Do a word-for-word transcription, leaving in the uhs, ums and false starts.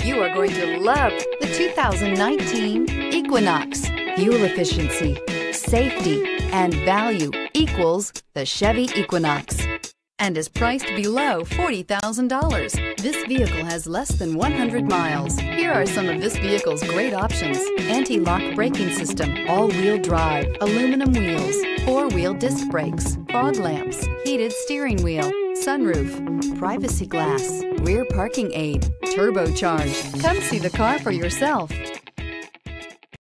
You are going to love the two thousand nineteen Equinox. Fuel efficiency, safety, and value equals the Chevy Equinox, and is priced below forty thousand dollars. This vehicle has less than one hundred miles. Here are some of this vehicle's great options: anti-lock braking system, all-wheel drive, aluminum wheels, four-wheel disc brakes, fog lamps, heated steering wheel, sunroof, privacy glass, rear parking aid, turbocharged. Come see the car for yourself.